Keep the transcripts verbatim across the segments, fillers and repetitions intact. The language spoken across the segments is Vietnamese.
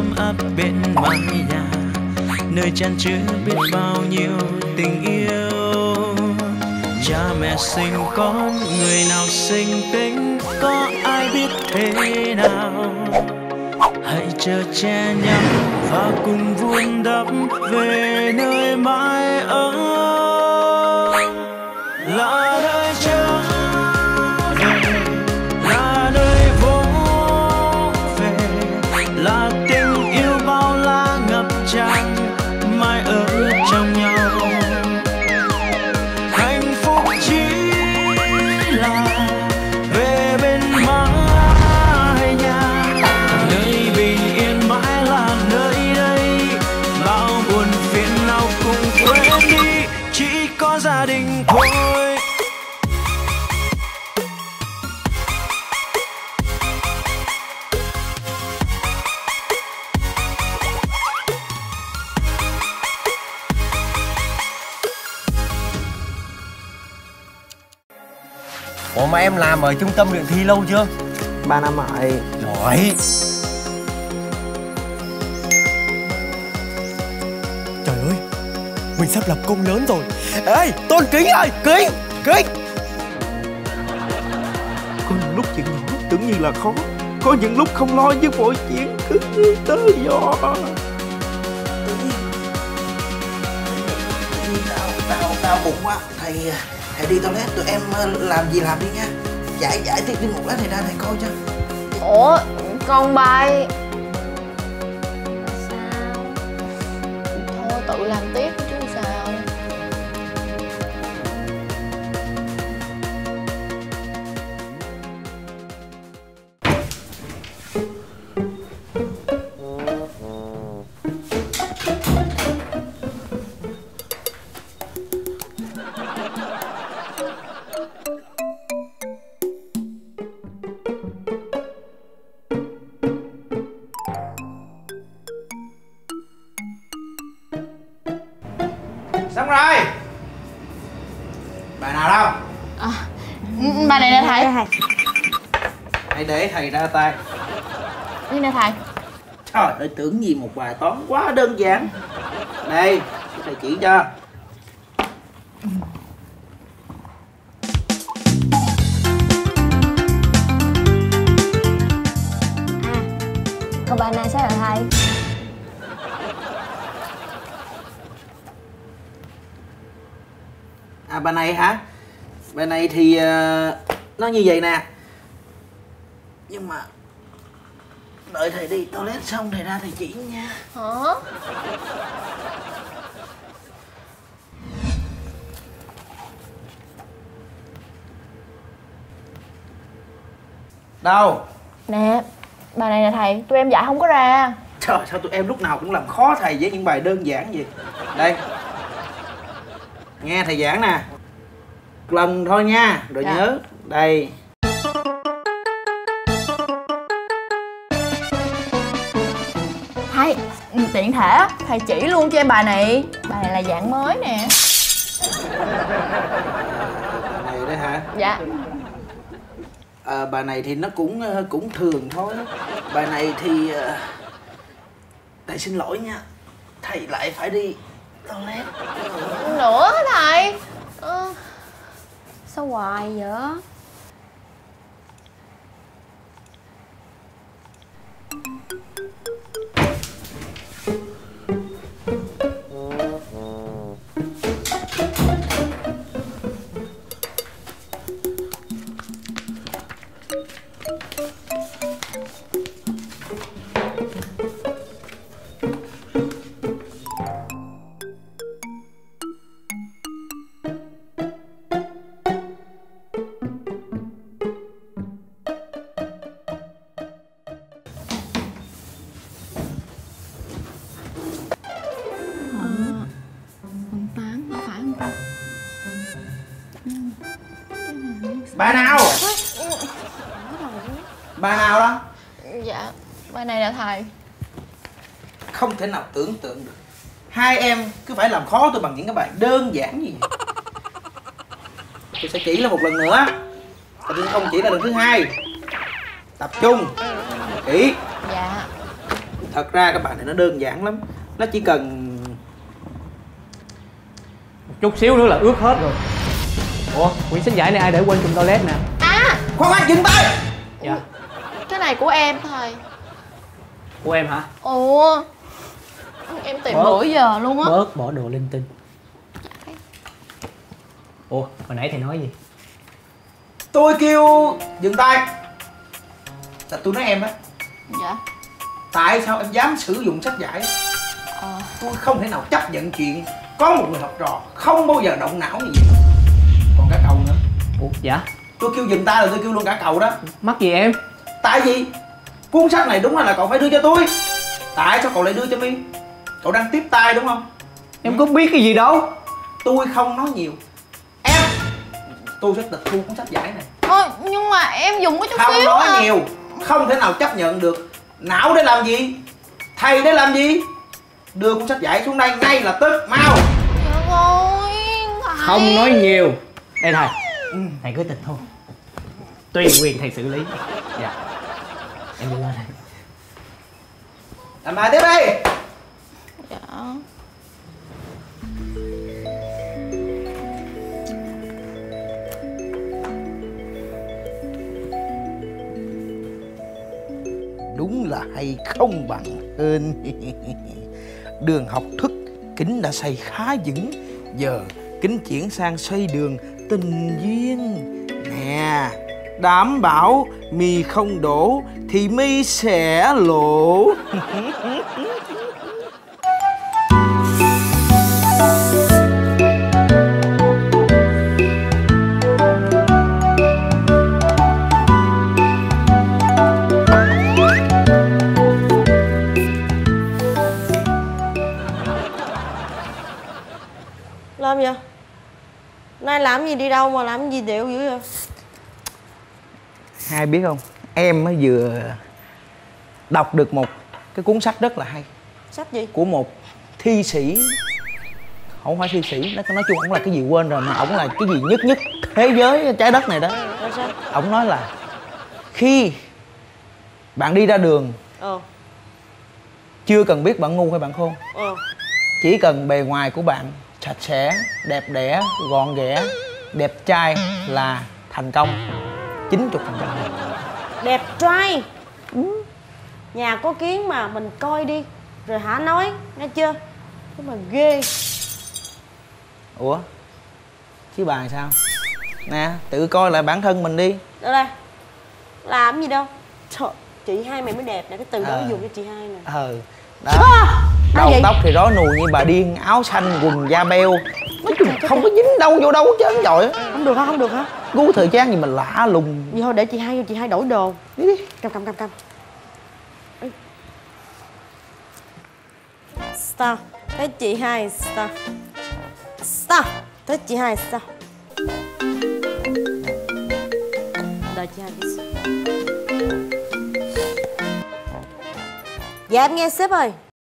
ấm áp bên mái nhà, nơi chan chứa biết bao nhiêu tình yêu. Cha mẹ sinh con, người nào sinh tính, có ai biết thế nào. Hãy chờ che nhau và cùng vun đắp về nơi mái ấm, là nơi trở về, là nơi vô về, là tình yêu bao la ngập tràn mãi ở trong nhau. Hạnh phúc chỉ là về bên mái nhà, nơi bình yên mãi là nơi đây, bao buồn phiền nào cùng quên đi, chỉ có gia đình thôi. Ủa mà em làm ở trung tâm luyện thi lâu chưa? Ba năm rồi. Giỏi. Trời ơi, mình sắp lập công lớn rồi. Ê, Tôn Kính ơi, Kính, Kính. Có những lúc chuyện nhỏ tưởng như là khó, có những lúc không lo nhưng mọi chuyện cứ như tơ giò. Đau, đau, đau bụng quá. Thầy, thầy đi toilet, tụi em làm gì làm đi nha. Giải, giải tiếp đi một lát thầy ra thầy coi cho. Ủa, con bay sao? Thôi tự làm tiếp chứ sao. Xong rồi. Bà nào đâu? À, bà này nè thầy. Hãy để thầy ra tay. Đây nè thầy. Trời ơi, tưởng gì một bài toán quá đơn giản. Đây, thầy chỉ cho. Còn bà này sao hả thầy? À, bà này hả? Bà này thì uh, nó như vậy nè. Nhưng mà đợi thầy đi toilet xong thầy ra thầy chỉ nha. Hả? Đâu? Nè, bà này nè thầy, tụi em giải không có ra. Trời, sao tụi em lúc nào cũng làm khó thầy với những bài đơn giản vậy? Đây, nghe thầy giảng nè. Một lần thôi nha, rồi Dạ. nhớ. Đây. Thầy, tiện thể thầy chỉ luôn cho em bài này. Bài này là dạng mới nè. Bài này đó hả? Dạ. À, bài này thì nó cũng cũng thường thôi. Bài này thì uh, thầy xin lỗi nha, thầy lại phải đi toilet Nữa thầy. Ờ, sao hoài vậy? Bà nào? Bà nào đó? Dạ, bài này là thầy. Không thể nào tưởng tượng được hai em cứ phải làm khó tôi bằng những cái bài đơn giản gì. Tôi sẽ chỉ là một lần nữa, tôi không chỉ là lần thứ hai. Tập trung kỹ. Dạ. Thật ra cái bài này nó đơn giản lắm. Nó chỉ cần một chút xíu nữa là ướt hết rồi. Ủa, quyển sách giải này ai để quên trong toilet nè? À, khoan khoan, dừng tay. Dạ. cái này của em thầy. Của em hả? Ủa, em tìm Bớt. bữa giờ luôn á. Bớt bỏ đồ linh tinh. Ủa, hồi nãy thầy nói gì? Tôi kêu dừng tay là tôi nói em á. Dạ. Tại sao em dám sử dụng sách giải? Ờ. Tôi không thể nào chấp nhận chuyện có một người học trò không bao giờ động não như vậy. Còn cả cậu nữa. Ủa, dạ? Tôi kêu dừng tay là tôi kêu luôn cả cậu đó. Mắc gì em? Tại vì cuốn sách này đúng là cậu phải đưa cho tôi. Tại sao cậu lại đưa cho My? Cậu đang tiếp tay đúng không? Em có biết cái gì đâu. Tôi không nói nhiều. Em, tôi sẽ tịch thu cuốn sách giải này. Ôi, nhưng mà em dùng có chút Không xíu nói à. nhiều, không thể nào chấp nhận được. Não để làm gì? Thầy để làm gì? Đưa cuốn sách giải xuống đây ngay lập tức, mau. Trời ơi, thầy. Không nói nhiều. Đây thầy. Ừ. Thầy cứ tịch thu. Tùy quyền thầy xử lý. Dạ. Em đi lên đây. Làm bài tiếp đi. Dạ. Đúng là hay không bằng hên. Đường học thức Kính đã xây khá vững. Giờ Kính chuyển sang xây đường tình duyên. Nè, đảm bảo mì không đổ thì mi sẽ lỗ. Làm gì? Nay làm gì đi đâu mà làm gì điệu dữ vậy? Hai biết không, em mới vừa đọc được một cái cuốn sách rất là hay. Sách gì? Của một thi sĩ. Không phải thi sĩ, nó nói chung ổng là cái gì quên rồi, mà ổng là cái gì nhất nhất thế giới trái đất này đó. Rồi sao? Ổng nói là khi bạn đi ra đường, Ờ. chưa cần biết bạn ngu hay bạn khôn, Ờ. chỉ cần bề ngoài của bạn sạch sẽ, đẹp đẽ, gọn ghẽ, đẹp trai là thành công chín mươi phần trăm. Đẹp trai. Ừ. Nhà có kiến mà mình coi đi rồi hả nói, nghe chưa? Cái mà ghê. Ủa? Chứ bà sao? Nè, tự coi lại bản thân mình đi. Đâu đây? Làm gì đâu. Trời, chị hai mày mới đẹp nè, cái từ đó Ờ. mới dùng cho chị hai nè. Ờ. Đó. À, Đầu gì? tóc thì rối nùi như bà điên, áo xanh, quần da beo. Nói chung không có dính đâu vô đâu hết trơn trời. Không được hả? Không được hả? Gu thời trang gì mà lạ lùng. Vậy thôi để chị hai vô, chị hai đổi đồ. Đi đi. Cầm cầm cầm cầm. Ê. Stop. Tới chị hai stop. Stop. Tới chị hai stop. Đợi chị hai đi. Dạ em nghe sếp ơi.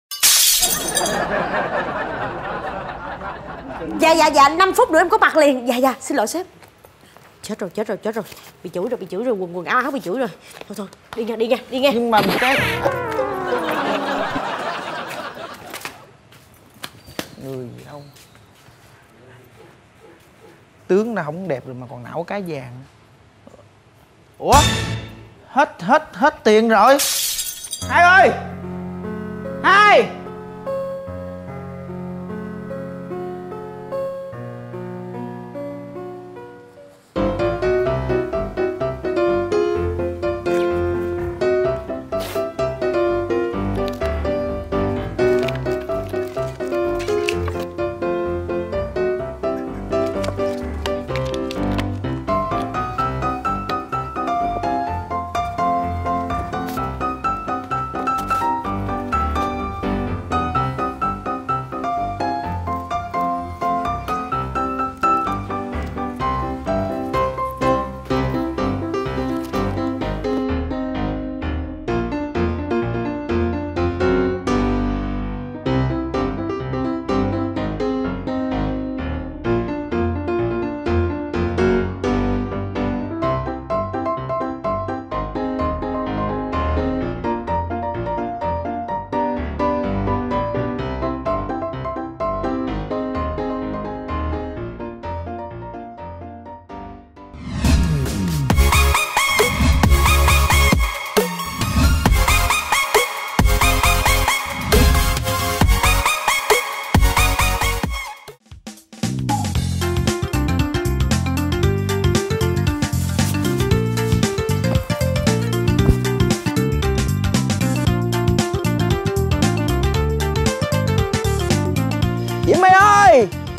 Dạ dạ dạ năm phút nữa em có mặt liền. Dạ dạ xin lỗi sếp. Chết rồi chết rồi chết rồi. Bị chửi rồi bị chửi rồi, quần quần áo áo bị chửi rồi. Thôi thôi đi nha đi nha đi nha. Nhưng mà cái người gì đâu, tướng nào không đẹp rồi mà còn não cái vàng. Ủa, hết hết hết tiền rồi. Hai ơi, Hai.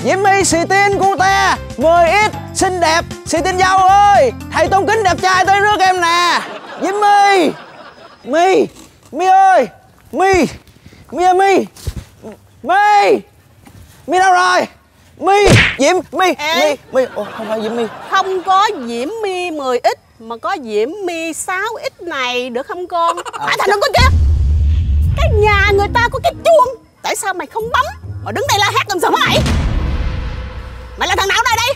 Diễm My xì tin cute mười x xinh đẹp, xì tin dâu ơi, thầy Tôn Kính đẹp trai tới rước em nè. Diễm My, My, My ơi, My, My ơi My, My, My đâu rồi? My, Diễm My, My, My, ồ không phải Diễm My. Không có Diễm My mười x mà có Diễm My sáu x này được không con? À, à thằng đừng có kia. Cái nhà người ta có cái chuông, tại sao mày không bấm mà đứng đây la hét làm sao hả mày? Mày là thằng nào đây đây?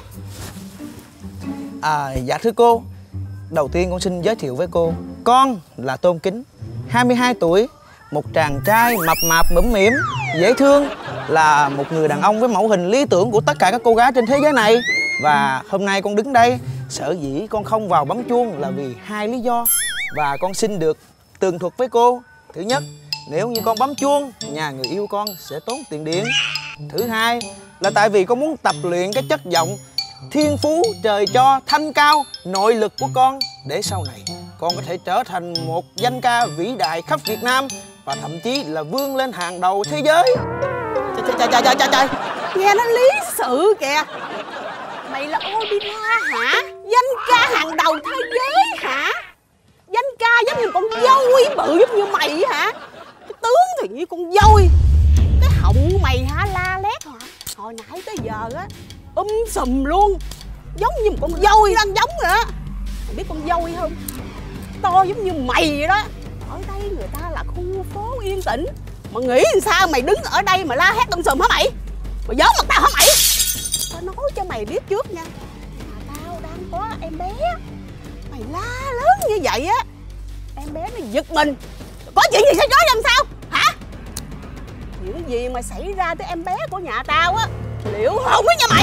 À dạ thưa cô, đầu tiên con xin giới thiệu với cô, con là Tôn Kính, hai mươi hai tuổi, một chàng trai mập mạp mũm mĩm, dễ thương, là một người đàn ông với mẫu hình lý tưởng của tất cả các cô gái trên thế giới này. Và hôm nay con đứng đây, sở dĩ con không vào bấm chuông là vì hai lý do, và con xin được tường thuật với cô. Thứ nhất, nếu như con bấm chuông, nhà người yêu con sẽ tốn tiền điện. Thứ hai là tại vì con muốn tập luyện cái chất giọng thiên phú trời cho, thanh cao, nội lực của con, để sau này con có thể trở thành một danh ca vĩ đại khắp Việt Nam, và thậm chí là vươn lên hàng đầu thế giới. Trời trời trời trời trời trời, nghe nó lý sự kìa. Mày là opera hả? Danh ca hàng đầu thế giới hả? Danh ca giống như con dôi bự giống như mày hả? Cái tướng thì như con dôi, cái họng mày hả la lét hả? Hồi nãy tới giờ á um sùm luôn, giống như một con dôi đang giống rồi á. Mày biết con dôi không? To giống như mày vậy đó. Ở đây người ta là khu phố yên tĩnh, mà nghĩ làm sao mày đứng ở đây mà la hét um sùm hả mày? Mày giỡn mặt tao hả mày? Tao nói cho mày biết trước nha, mà tao đang có em bé. Mày la lớn như vậy á, em bé nó giật mình, có chuyện gì xảy ra làm sao hả? Chuyện gì mà xảy ra tới em bé của nhà tao á, liệu hồn với nhà mày.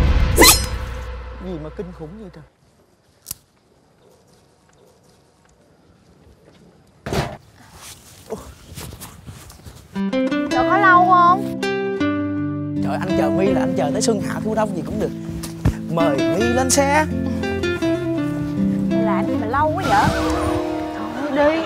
Gì mà kinh khủng vậy trời. Chờ có lâu không? Trời, anh chờ My là anh chờ tới xuân hạ thu đông gì cũng được. Mời My lên xe. Làm gì mà lâu quá vậy? Thôi đi.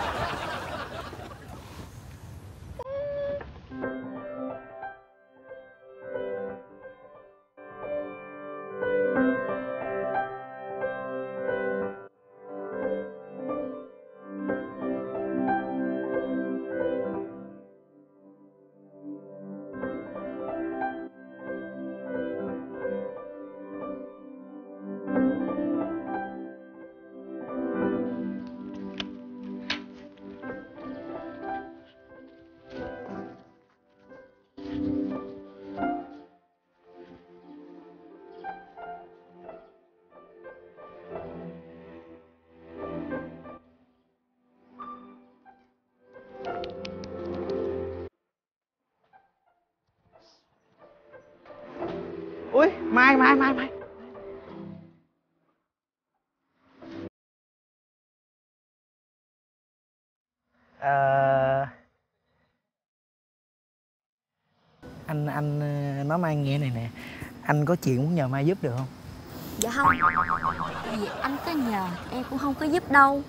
Ui, Mai, Mai, Mai, Mai. Ờ... Anh, anh nói Mai nghe này nè. Anh có chuyện muốn nhờ Mai giúp được không? Dạ không. Vì anh có nhờ em cũng không có giúp đâu.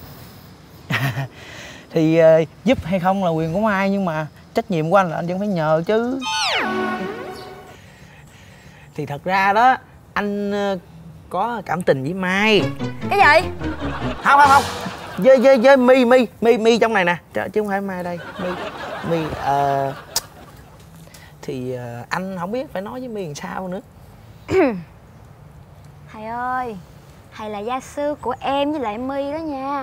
Thì uh, giúp hay không là quyền của Mai, nhưng mà trách nhiệm của anh là anh vẫn phải nhờ chứ. Thì thật ra đó, anh uh, có cảm tình với Mai. Cái gì? Không không không, với với với My My My My trong này nè, chứ không phải Mai đây. My My uh, thì uh, anh không biết phải nói với My làm sao nữa. Thầy ơi, thầy là gia sư của em với lại My đó nha.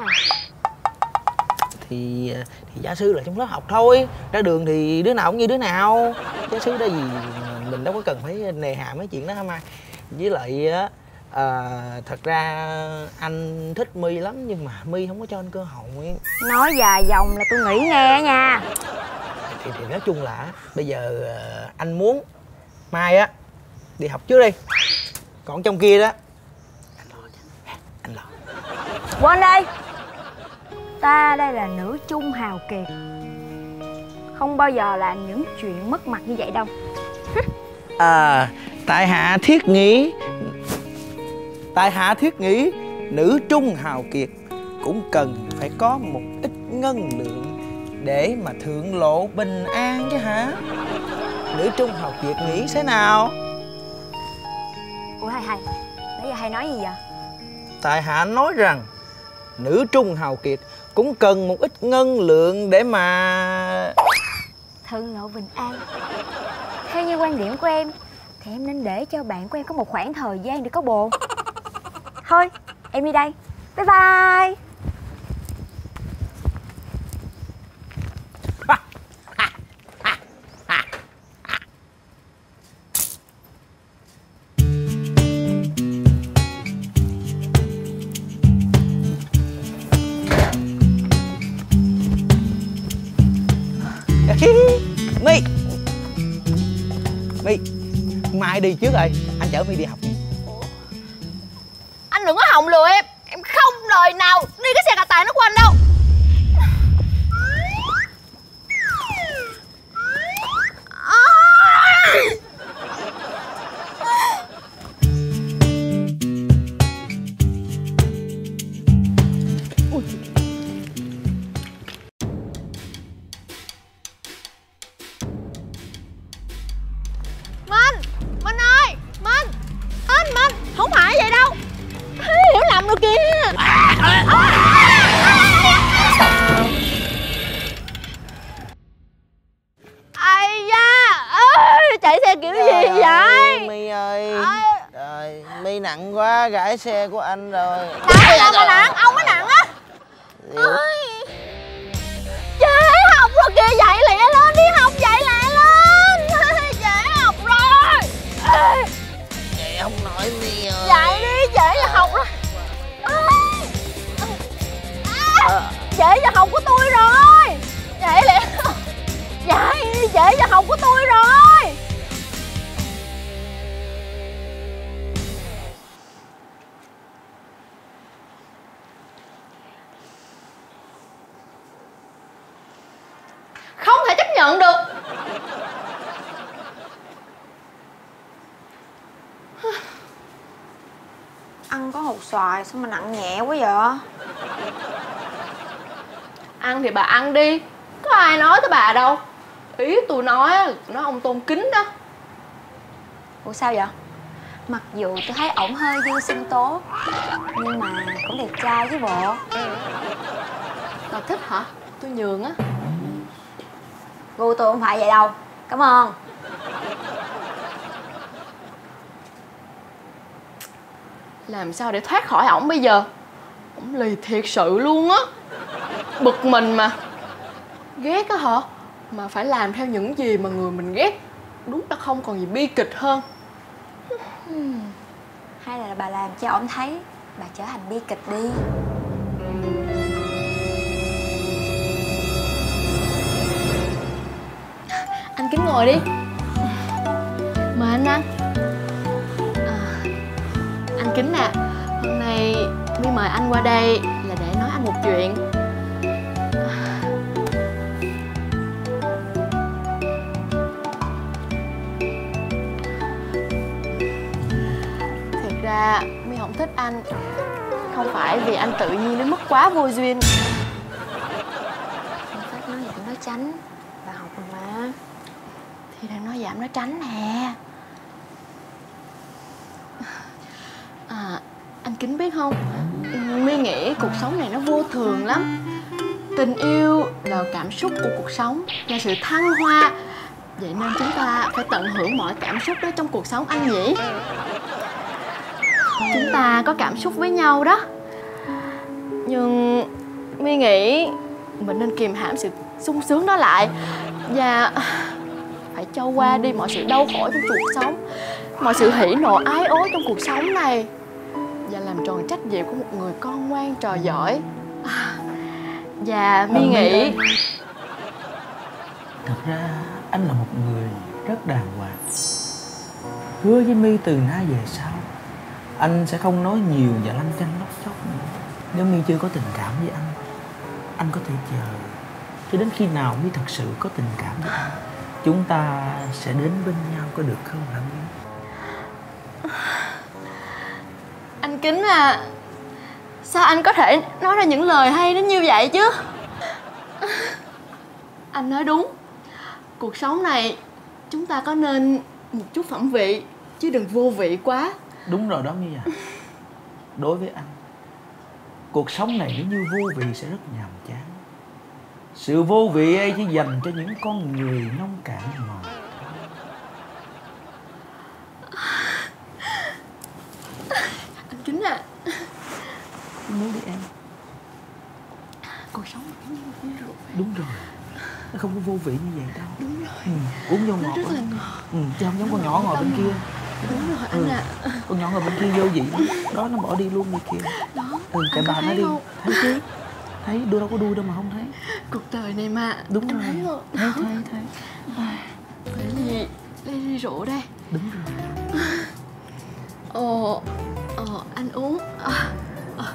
Thì thì gia sư là trong lớp học thôi, ra đường thì đứa nào cũng như đứa nào. Gia sư đó gì mình đâu có cần phải nề hà mấy chuyện đó hả Mai. Với lại á, à, thật ra anh thích My lắm, nhưng mà My không có cho anh cơ hội. Nói dài dòng là tôi nghĩ nghe nha. Thì, thì nói chung là bây giờ anh muốn Mai á đi học trước đi, còn trong kia đó anh lo cho. Anh lo. Quên đi, ta đây là nữ trung hào kiệt, không bao giờ làm những chuyện mất mặt như vậy đâu. À, tại hạ thiết nghĩ tại hạ thiết nghĩ nữ trung hào kiệt cũng cần phải có một ít ngân lượng để mà thượng lộ bình an chứ hả? nữ trung hào kiệt nghĩ thế nào? Ủa hay hay, nãy giờ hay nói gì vậy? Tại hạ nói rằng nữ trung hào kiệt cũng cần một ít ngân lượng để mà Thân lộ bình an. Theo như quan điểm của em thì em nên để cho bạn của em có một khoảng thời gian để có bồ. Thôi em đi đây. Bye bye. My My Mai đi trước rồi, anh chở My đi học. Anh đừng có hòng lừa em. Em không đời nào đi cái xe cà tàng nó của anh đâu. Minh, Minh ơi, Minh, Minh, Minh, không phải vậy đâu. Hiểu lầm rồi kìa. Ai da, ơi, chạy xe kiểu gì vậy? My ơi, trời, My nặng quá, gãy xe của anh rồi. Nặng đâu mà nặng, ông mới nặng á. Trễ học rồi kìa, dậy lẹ lên đi học, dậy lẹ lên. Trễ học rồi. Vậy không nổi My ơi. Dậy đi, trễ giờ học rồi. À, trễ giờ học của tôi rồi. Dậy lẹ. Dậy đi, trễ giờ học của tôi rồi. Không thể chấp nhận được. Ăn có hột xoài sao mà nặng nhẹ quá vậy? Ăn thì bà ăn đi, có ai nói tới bà đâu. Ý tôi nói á, nói ông Tôn Kính đó. Ủa sao vậy? Mặc dù tôi thấy ổng hơi dư sinh tố nhưng mà cũng đẹp trai chứ bộ. Bà thích hả? Tôi nhường á. Gu tôi không phải vậy đâu. Cảm ơn. Làm sao để thoát khỏi ổng bây giờ? Ổng lì thiệt sự luôn á. Bực mình mà. Ghét á hả? Mà phải làm theo những gì mà người mình ghét. Đúng là không còn gì bi kịch hơn. Hay là bà làm cho ổng thấy bà trở thành bi kịch đi. Anh Kính ngồi đi. Mời anh ăn. À, anh Kính à, hôm nay My mời anh qua đây là để nói anh một chuyện. Thực ra My không thích anh không phải vì anh tự nhiên đến mức quá vô duyên. Không thích nói gì cũng nói tránh. Bà học rồi mà. Thì đang nói giảm nói tránh nè. À, anh Kính biết không, My nghĩ cuộc sống này nó vô thường lắm. Tình yêu là cảm xúc của cuộc sống, là sự thăng hoa. Vậy nên chúng ta phải tận hưởng mọi cảm xúc đó trong cuộc sống anh nhỉ. Chúng ta có cảm xúc với nhau đó. Nhưng My nghĩ mình nên kìm hãm sự sung sướng đó lại. Và phải cho qua đi mọi sự đau khổ trong cuộc sống, mọi sự hỉ nộ ái ố trong cuộc sống này, và làm tròn trách nhiệm của một người con ngoan trò giỏi. Và My nghĩ Thật ra anh là một người rất đàng hoàng. Hứa với My từ nay về sau anh sẽ không nói nhiều và lanh chanh lóc chóc nữa. Nếu My chưa có tình cảm với anh, anh có thể chờ cho đến khi nào My thật sự có tình cảm với anh. Chúng ta sẽ đến bên nhau, có được không hả My? anh Kính à, sao anh có thể nói ra những lời hay đến như vậy chứ? Anh nói đúng. Cuộc sống này chúng ta có nên một chút phẩm vị chứ đừng vô vị quá. Đúng rồi đó My à. Đối với anh, cuộc sống này nếu như vô vị sẽ rất nhàm chán. Sự vô vị ấy chỉ dành cho những con người nông cạn mà. Anh Kính à, Muốn đi em. cuộc sống này như một ly rượu. Đúng rồi, nó không có vô vị như vậy đâu. Đúng rồi. Ừ, uống vô Nó ngọt rất lắm. là ngọt. Ừ, chứ không giống con nhỏ ngồi bên kia. Đúng rồi anh Ừ. ạ. Con nhỏ ngồi bên kia vô vị lắm. Đó nó bỏ đi luôn đi kia. Đó, Ừ, chạy anh có bà nó thấy đi. không? Thấy chứ. Thấy, đuôi đâu có đuôi đâu mà không thấy. Cuộc đời này mà. Đúng anh rồi. thấy không? Thấy, thấy, thấy. Phải gì? Ly ly rượu đây. Đúng rồi. Ồ, ồ, anh uống. À, à.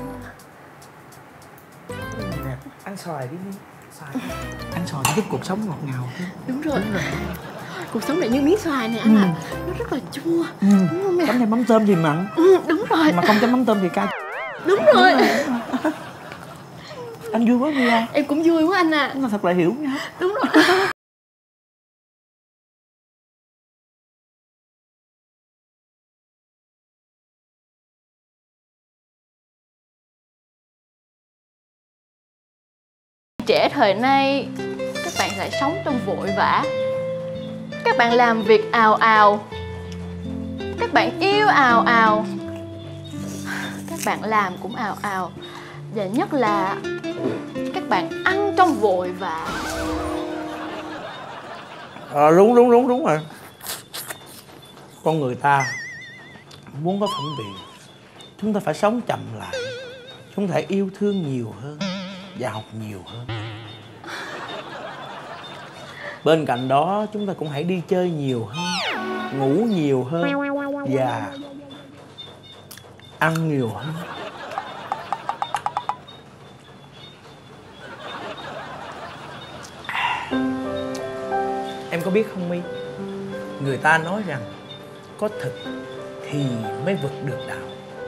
Nè, ăn xoài đi đi. Xoài. Ăn xoài giúp cuộc sống ngọt ngào hơn. Đúng rồi. Đúng rồi. Cuộc sống này như miếng xoài này anh Ừ. ạ. Nó rất là chua. Ừ. Đúng không nè? Chấm thêm mắm tôm thì mặn. Ừ, đúng rồi. Mà không chấm mắm tôm thì cay. Đúng rồi. Anh vui quá Mia. Em cũng vui quá anh à. Nó thật là hiểu nha. Đúng rồi. Trẻ thời nay, các bạn lại sống trong vội vã. Các bạn làm việc ào ào. Các bạn yêu ào ào. Các bạn làm cũng ào ào. Và nhất là các bạn ăn trong vội vã. Ờ, đúng đúng đúng đúng rồi. Con người ta muốn có phẩm vị, chúng ta phải sống chậm lại. Chúng ta phải yêu thương nhiều hơn và học nhiều hơn. Bên cạnh đó chúng ta cũng hãy đi chơi nhiều hơn, ngủ nhiều hơn và ăn nhiều hơn. Em có biết không My, người ta nói rằng có thực thì mới vực được đạo.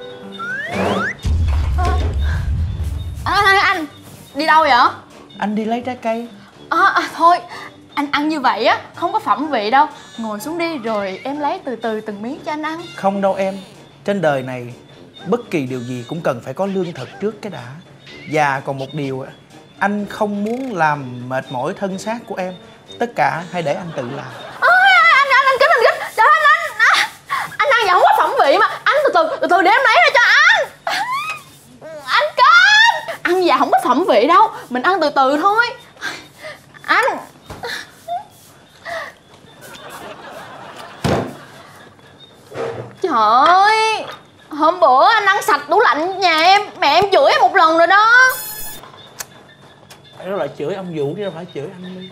Anh, anh, anh đi đâu vậy? Anh đi lấy trái cây. À, à, thôi anh ăn như vậy á không có phẩm vị đâu. Ngồi xuống đi rồi em lấy từ từ từng miếng cho anh ăn. Không đâu em. Trên đời này bất kỳ điều gì cũng cần phải có lương thực trước cái đã. Và còn một điều, anh không muốn làm mệt mỏi thân xác của em. Tất cả hãy để anh tự làm. À, anh anh anh kính anh kính trời anh anh à, anh ăn vậy không có phẩm vị mà. Anh từ từ từ từ để em lấy ra cho anh. Anh kính ăn vậy không có phẩm vị đâu. Mình ăn từ từ thôi anh. Trời ơi, hôm bữa anh ăn sạch tủ lạnh nhà em, mẹ em chửi em một lần rồi đó. Đó là chửi ông Vũ chứ đâu phải chửi anh đi.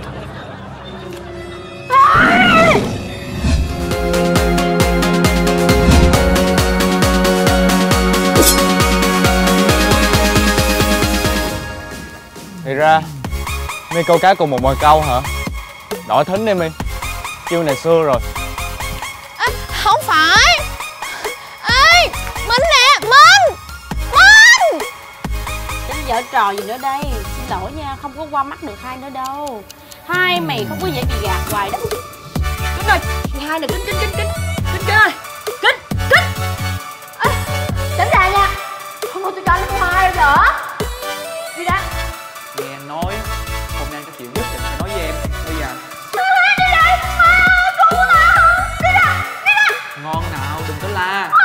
Thì ra My câu cá cùng một mồi câu hả? Đổi thính đi My, chiêu này xưa rồi. À, không phải. Ê, Minh nè, Minh Minh. Cái giở trò gì nữa đây? Xin lỗi nha, không có qua mắt được hai nữa đâu. Hai mày không có dễ bị gạt hoài đó. Kính ơi, hai nè, kính kính kính kính kính kính ơi, kính kính. À, tránh ra nha. Không có tôi cho anh không ai rồi hả? Đi ra. Nghe nói hôm nay có chuyện nhất định phải nói với em. Bây giờ Đi đây. À, con của tao. Đi ra, đi ra. ngon nào đừng có la. À,